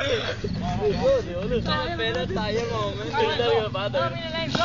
Dio, lui fa bene taglio come, il fatto.